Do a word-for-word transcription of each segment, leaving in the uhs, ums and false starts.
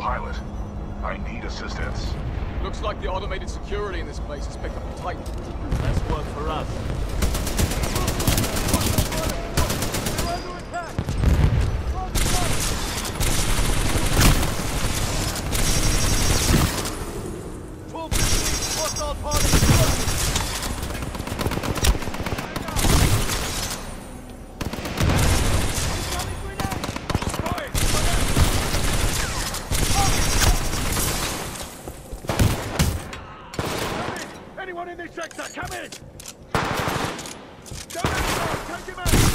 Pilot, I need assistance. Looks like the automated security in this place has picked up a Titan. That's work for us. We're under attack! twelve fifty, hostile pilot exploded! Anyone in this sector, come in! Go outside, take him out!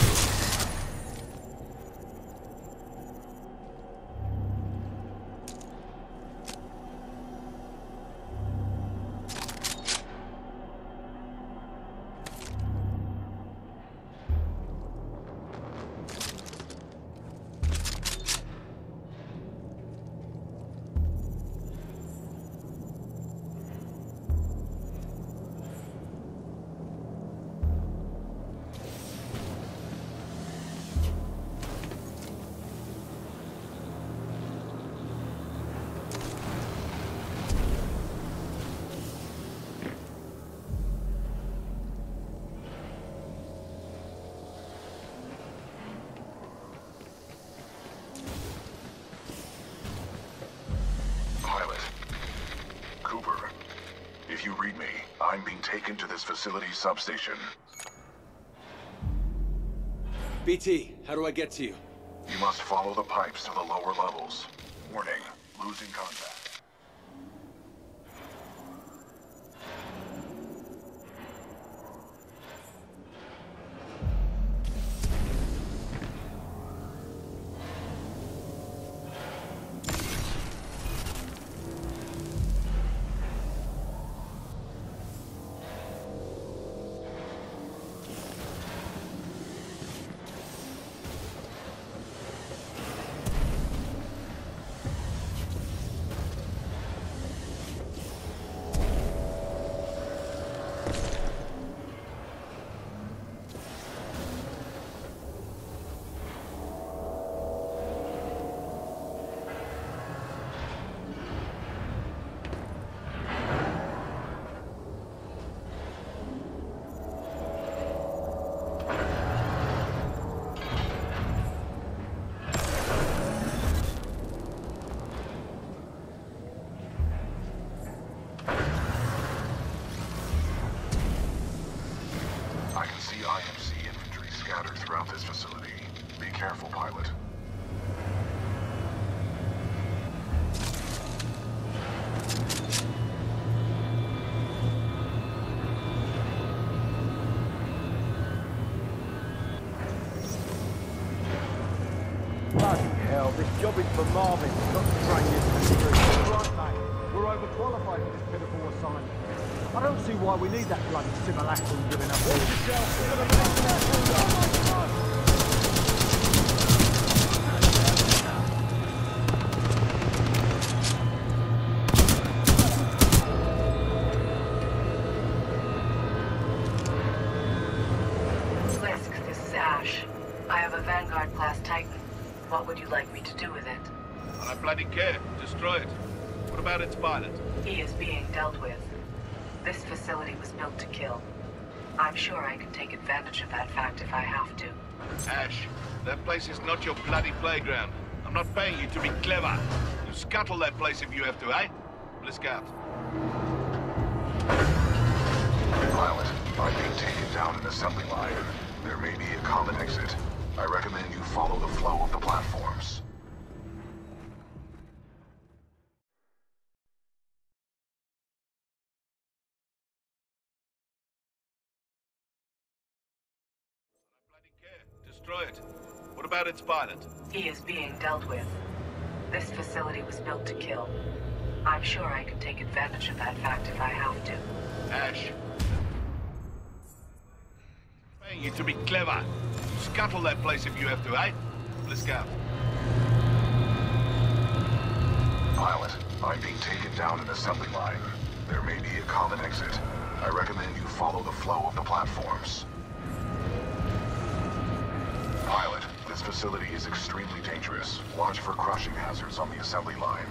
If you read me, I'm being taken to this facility's substation. B T, how do I get to you? You must follow the pipes to the lower levels. Warning, losing contact. I M C infantry scattered throughout this facility. Be careful, pilot. Bloody hell, this job is for Marvin, not to train this infantry. Right, mate. We're overqualified for this pitiful assignment. I don't see why we need that bloody simulacrum giving up. Watch yourself, we're gonna make that Lisk, this is Ash. I have a Vanguard-class Titan. What would you like me to do with it? I don't bloody care. Destroy it. What about its pilot? He is being dealt with. This facility was built to kill. I'm sure I can take advantage of that fact if I have to. Ash, that place is not your bloody playground. I'm not paying you to be clever. You scuttle that place if you have to, eh? Blisk out. Pilot, I'm being taken down an assembly line. There may be a common exit. I recommend you follow the flow of the platforms. Destroy it. What about its pilot? He is being dealt with. This facility was built to kill. I'm sure I can take advantage of that fact if I have to. Ash. I'm paying you to be clever. You scuttle that place if you have to, eh? Blisk out. Pilot, I'm being taken down an assembly line. There may be a common exit. I recommend you follow the flow of the platforms. Pilot, This facility is extremely dangerous. Watch for crushing hazards on the assembly line.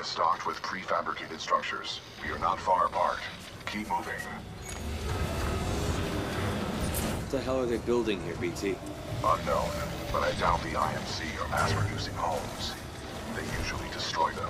stocked with prefabricated structures. We are not far apart. Keep moving. What the hell are they building here, B T? Unknown, but I doubt the I M C are mass-producing homes. They usually destroy them.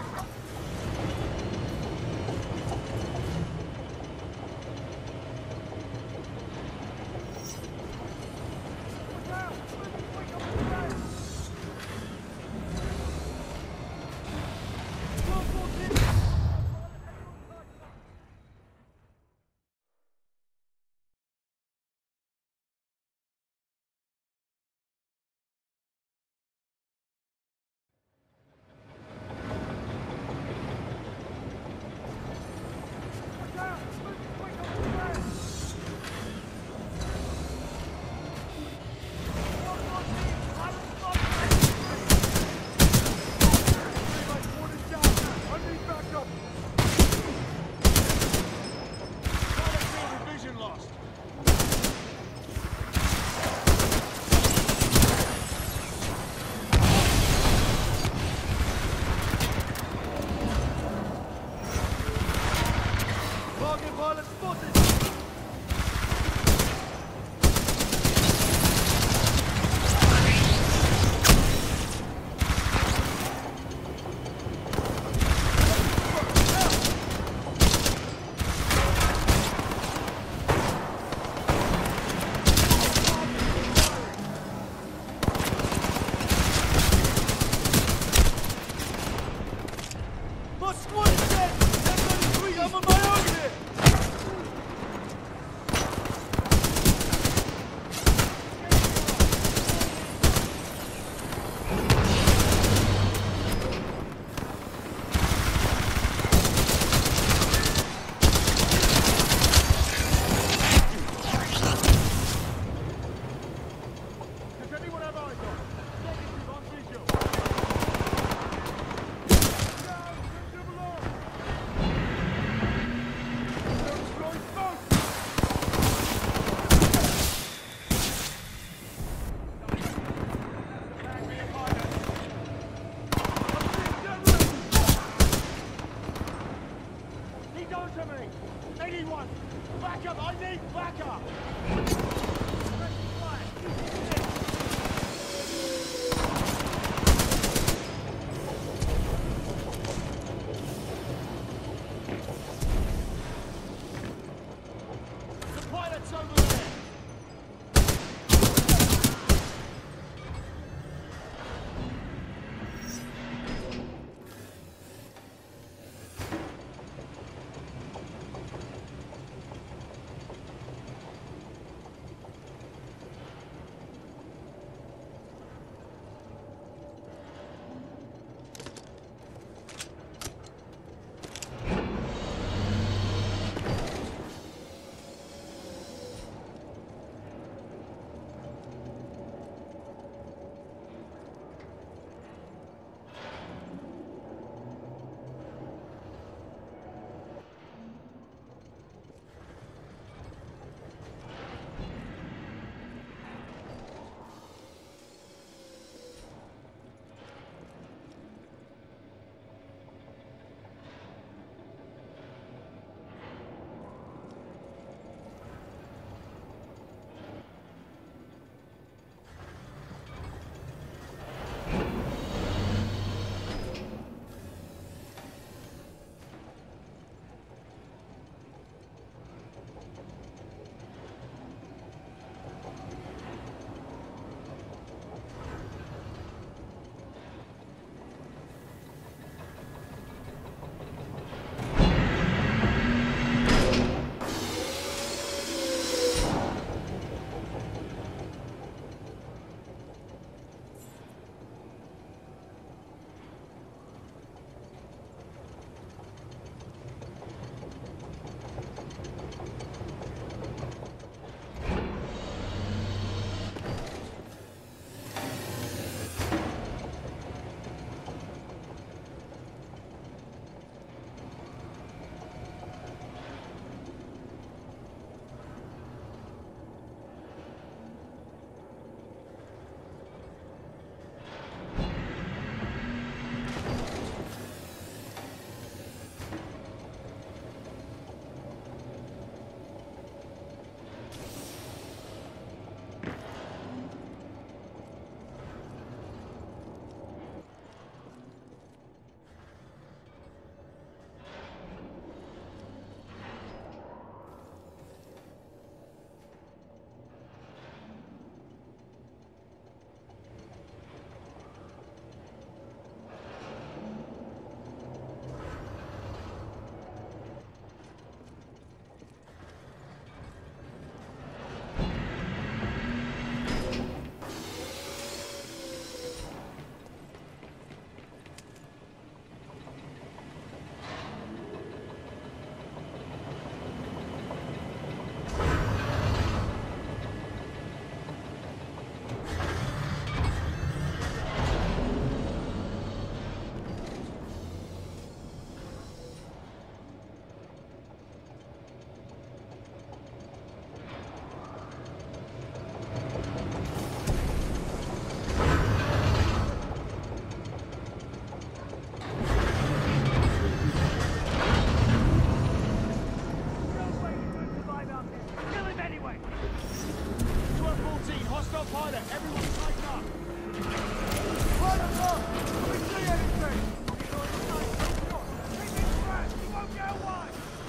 pilot! Everyone tighten up! Pilot, look! Do we see anything? Keep it flat! You won't get away!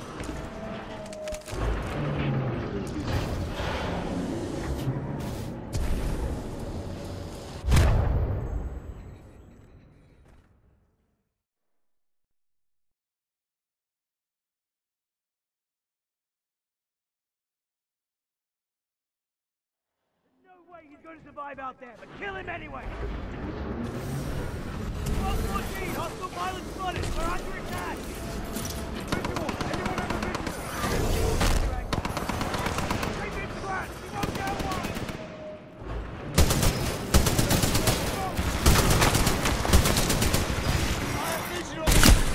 No way he's going to survive out there, but kill him anyway! one fourteen, hostile pilot spotted! We're under attack! Visual! Anyone have a visual? Keep it flat! You won't get away! I have visual!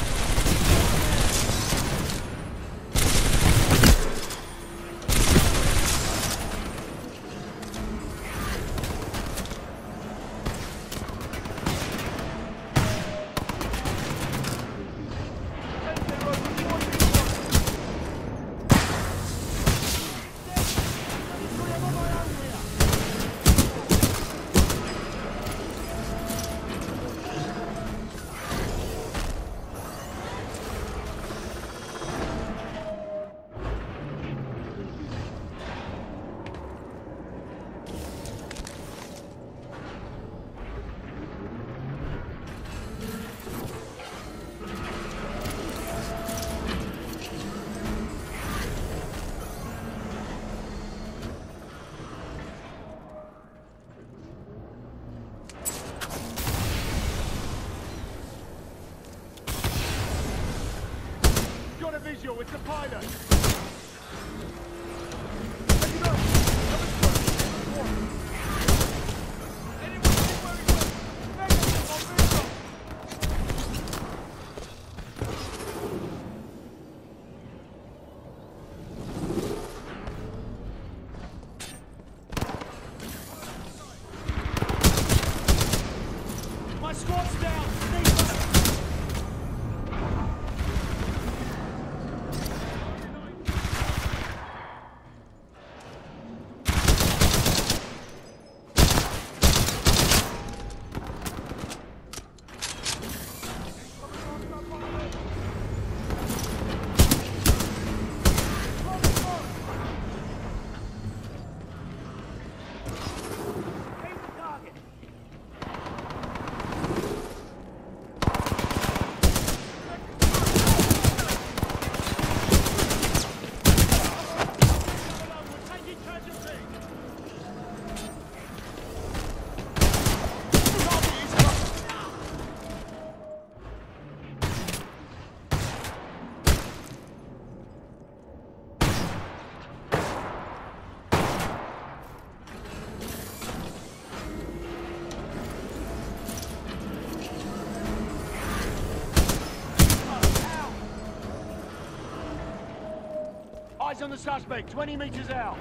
Visual, it's the pilot! Take it up! Coming through! Anyone see where he went? Negative on visual! My squad's down! Eyes on the suspect, twenty meters out.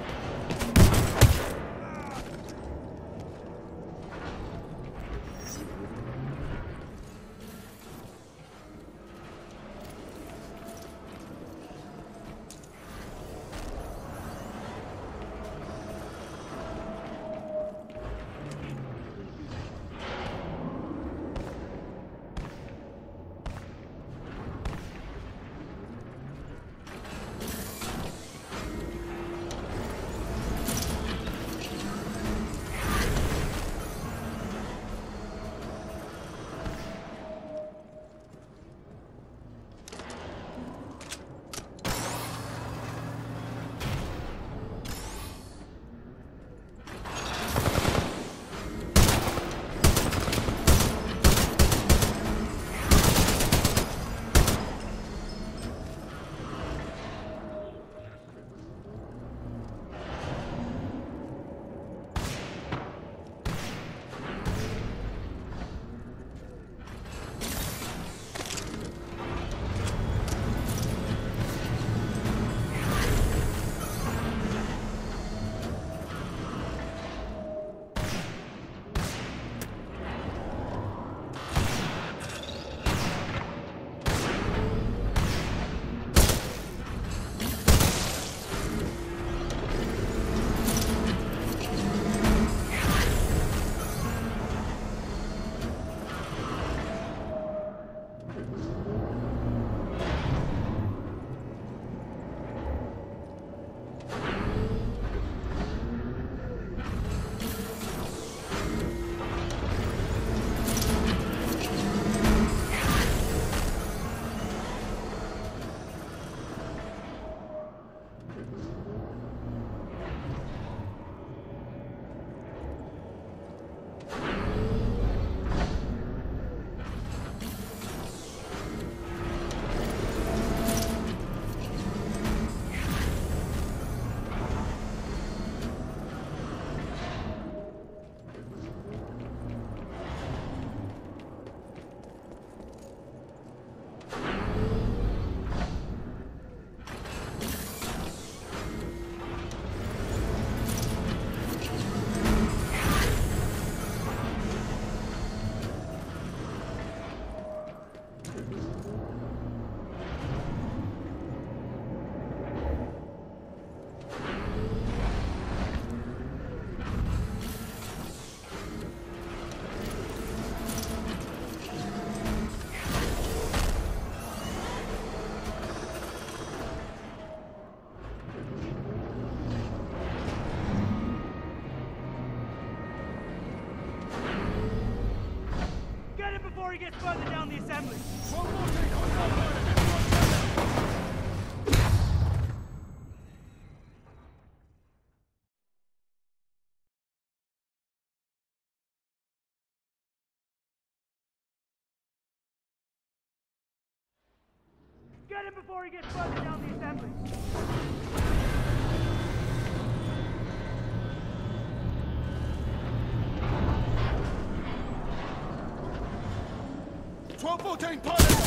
before he gets further down the assembly! Get him before he gets further down the assembly! twelve fourteen pilot!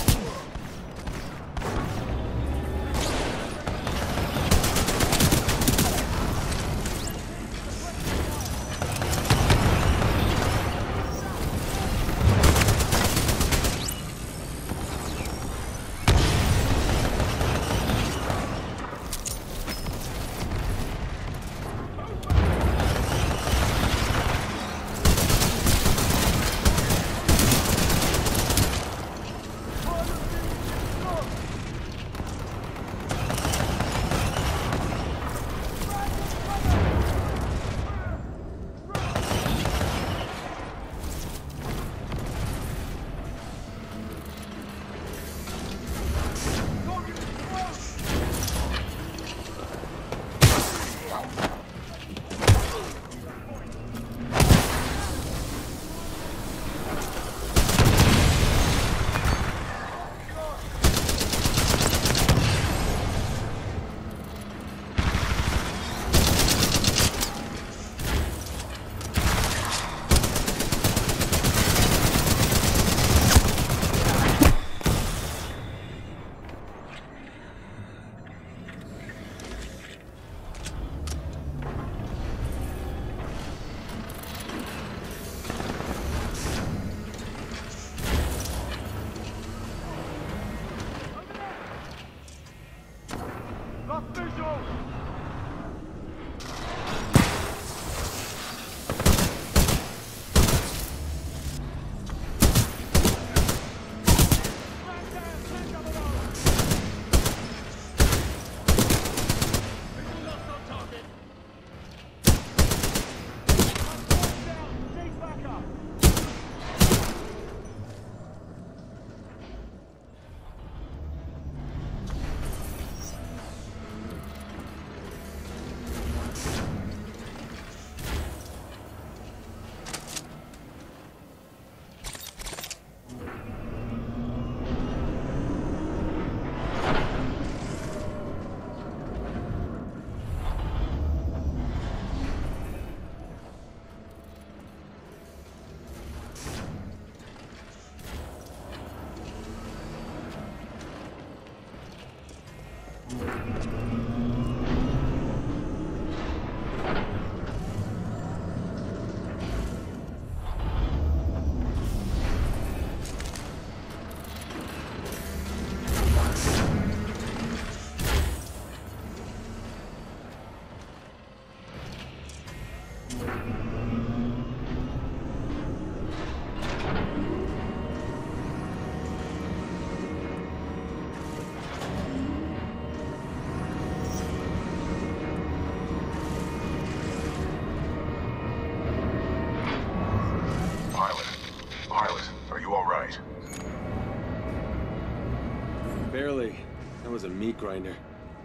Barely. That was a meat grinder.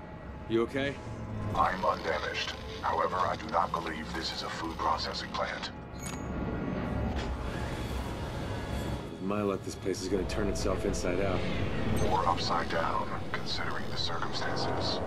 You okay? I'm undamaged. However, I do not believe this is a food processing plant. With my luck, this place is gonna turn itself inside out. Or upside down, considering the circumstances.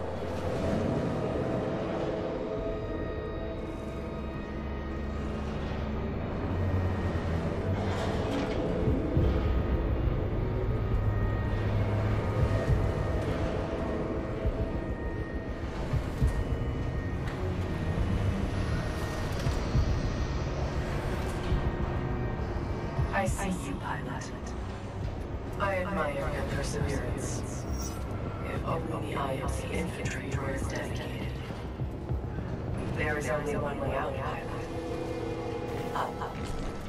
I see you, pilot. I admire your perseverance. If only the eye of the infantry were as dedicated. There is only one way out, pilot. Up, up.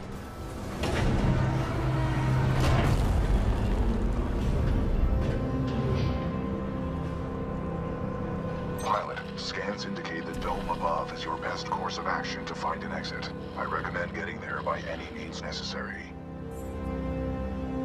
Pilot, scans indicate the dome above is your best course of action to find an exit. I recommend getting there by any means necessary.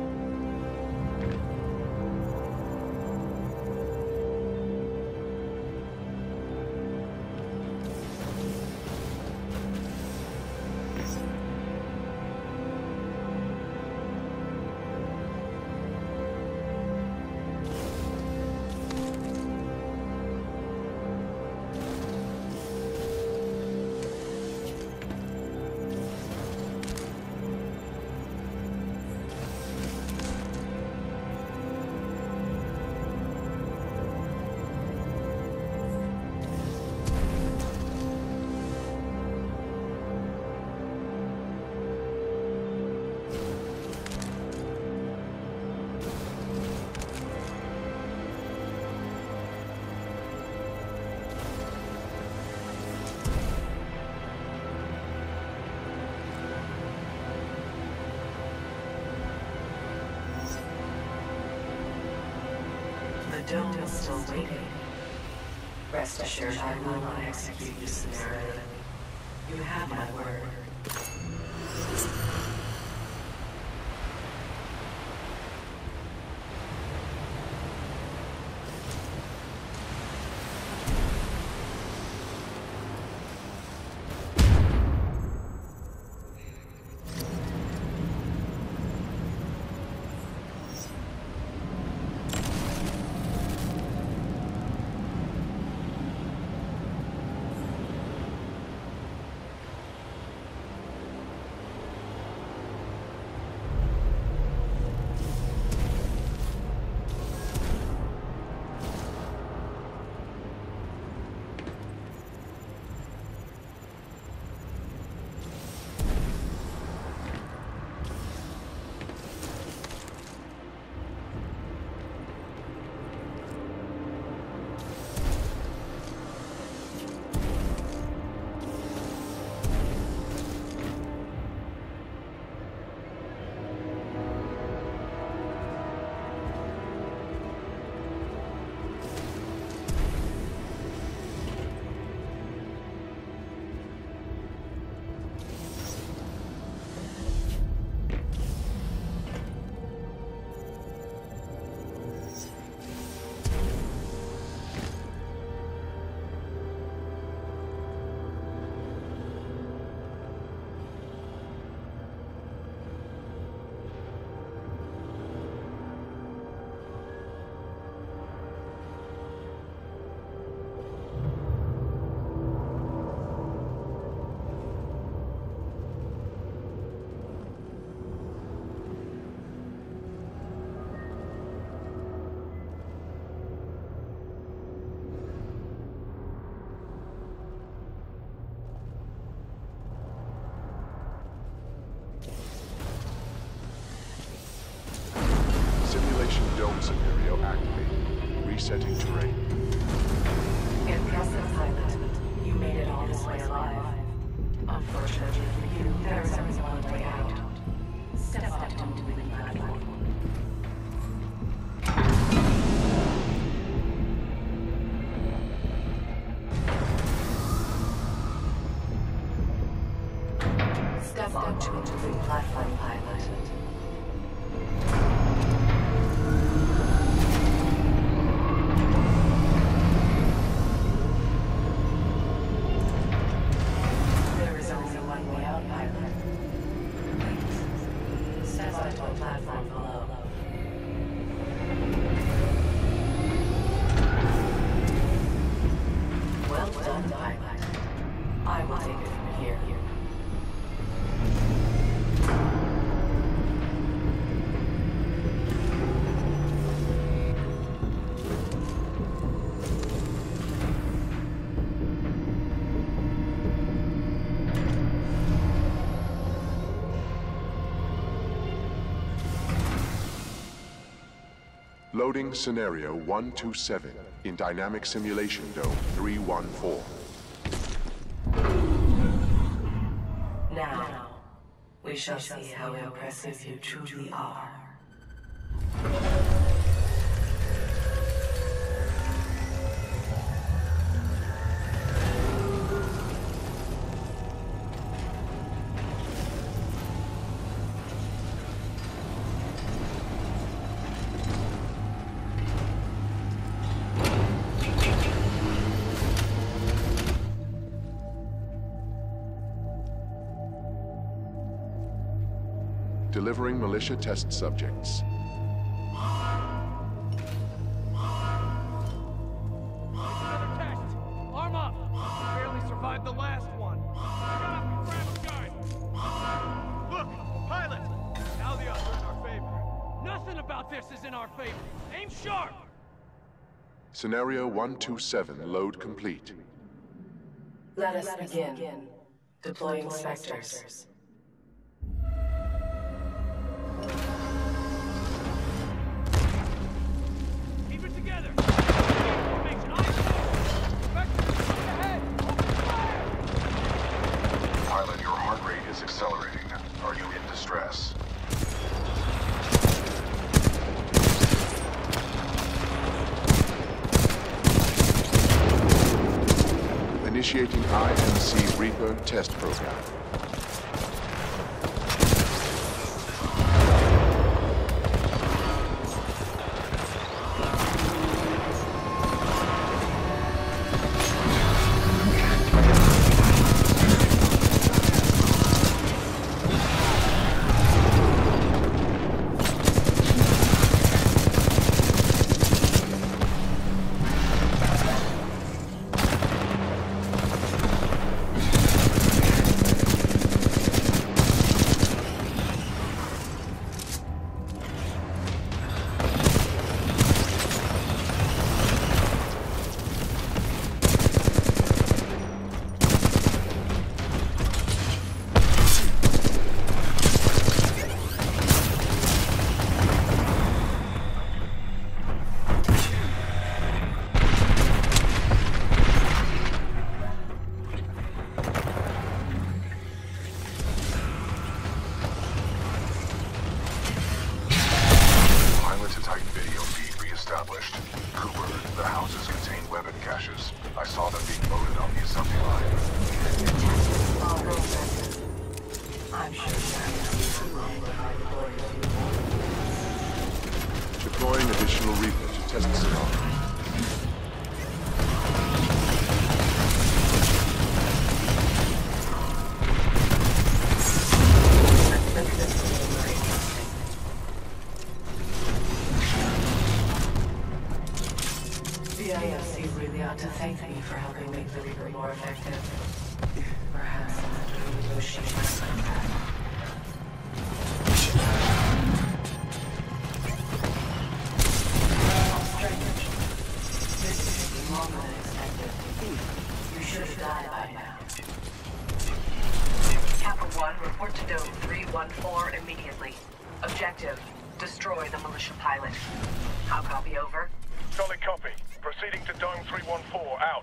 dome is still waiting. Rest assured I will not execute you summarily. You have my word. Dome scenario activated. Resetting terrain. Impressive, pilot. You made it all this way alive. Unfortunately for you, there is only one way out. Step onto the platform. Step onto the platform, pilot. Loading scenario one two seven in dynamic simulation dome three one four. Now, we shall see how impressive you truly are. Delivering militia test subjects. Another test! Arm up! Barely survived the last one. Shut up and grab a gun! Look! Pilot! Now the odds are in our favor. Nothing about this is in our favor. Aim sharp! Scenario one two seven load complete. Let us begin. Deploying Spectres. Keep it together! Formation, eyes forward! Spectres, up ahead! Open fire! Pilot, your heart rate is accelerating. Are you in distress? Initiating I M C Reaper test program. Deploying additional Reaper to test the scenario. The I F C really ought to thank me for helping make the Reaper more effective. Perhaps I'll have to renegotiate my contract. This is taking longer than expected. You should have died by now. Kappa one, report to Dome three one four immediately. Objective, destroy the militia pilot. How copy over? Solid copy. Proceeding to Dome three one four, out.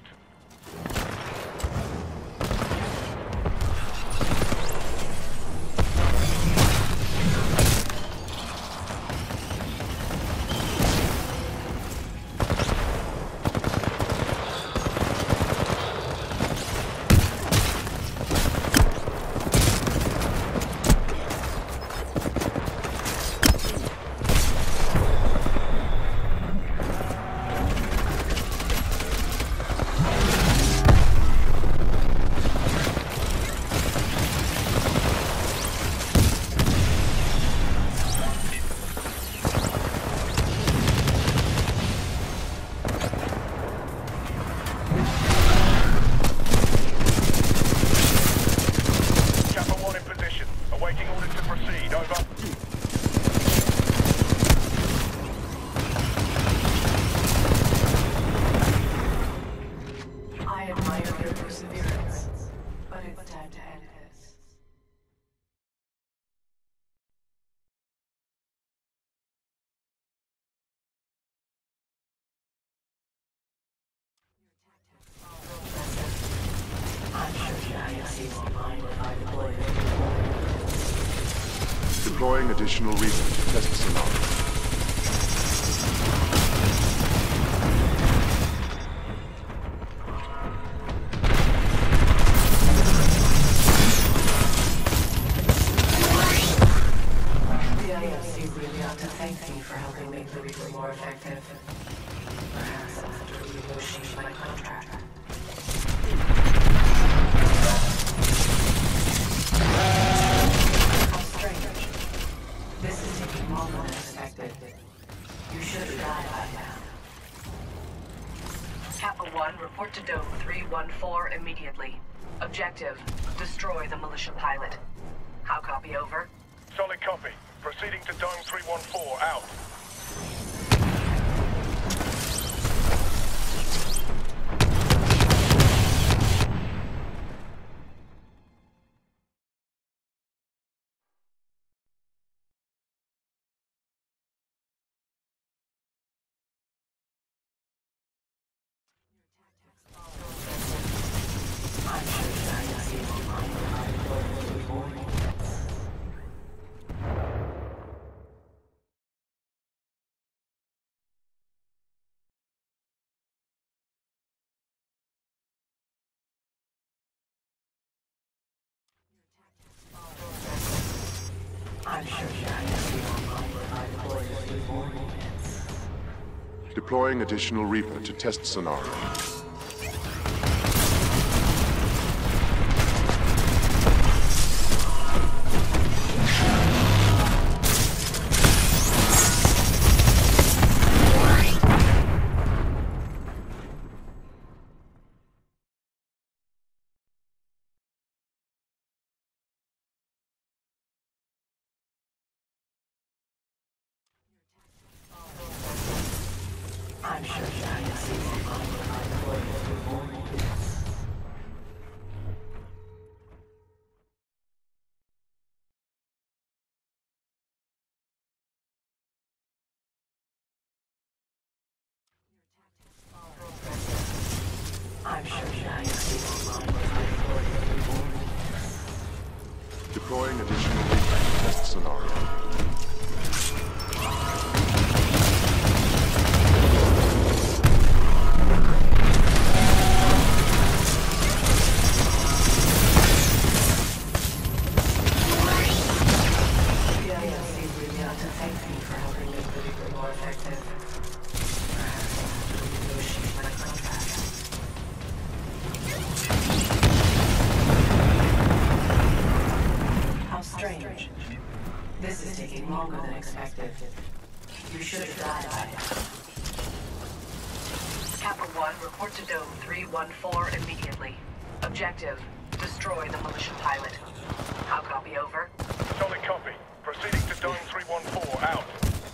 Deploying additional Reaper to test the scenario. The I F C really ought to thank me for helping make the Reaper more effective. Perhaps I'll have to renegotiate my contract. How strange. This is taking longer than expected. You should have died by now. Kappa one, report to Dome three one four immediately. Objective, destroy the militia pilot. How copy over? Solid copy. Proceeding to Dome three one four, out. Deploying additional Reaper to test scenario. I'm sure giant season on my warnings. I'm sure giant season on my warnings. Deploying additional Reaper to test scenario. This is taking longer than expected. You should have died by it. Kappa one, report to Dome three one four immediately. Objective, destroy the militia pilot. How copy over? Solid copy. Proceeding to Dome three one four, out.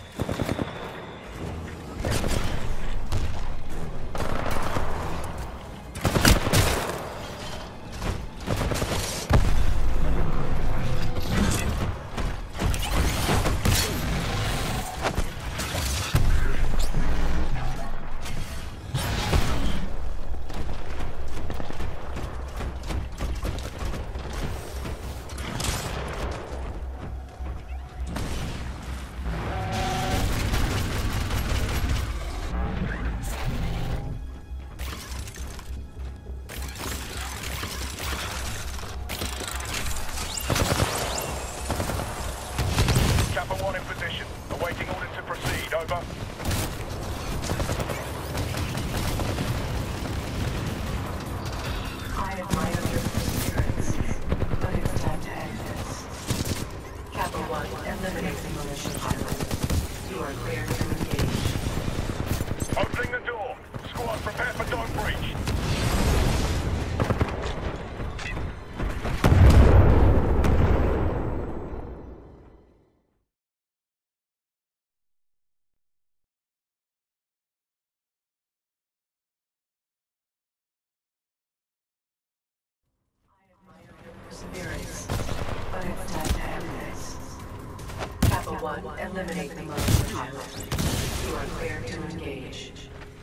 Kappa one in position. Awaiting order to proceed. Over. I admire your perseverance, but it's time to end this. Kappa one, eliminate the militia pilot. You are clear to engage. Opening the door. Squad, prepare for dome breach. Perseverance, but it's time to end this. Kappa one, eliminate the militia pilot. You are clear to engage.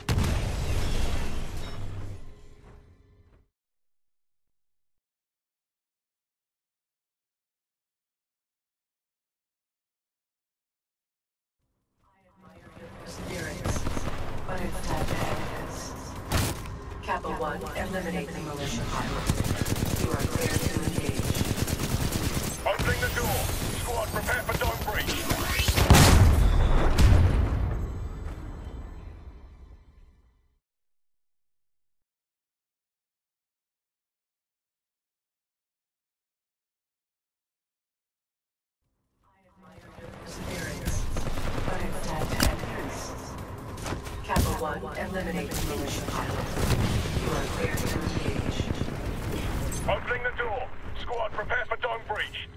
Perseverance, but it's time to end this. Kappa one, eliminate the militia pilot. You are clear to engage. Opening the door. Squad, prepare for dome breach. Perseverance, but it's time to end this. Kappa one, eliminate the militia pilot. You are clear to engage. Opening the door. Squad, prepare for dome breach.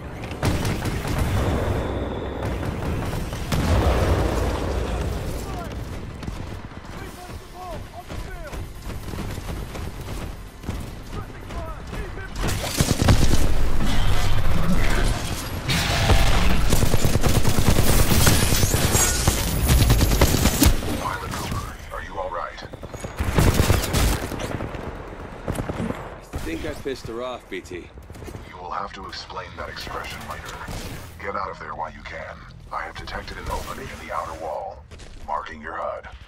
Pilot Cooper, are you all right? I think I pissed her off, B T. You will have to explain that expression later. Get out of there while you can. I have detected an opening in the outer wall, marking your H U D.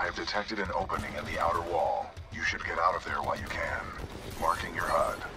I have detected an opening in the outer wall. You should get out of there while you can. Marking your H U D.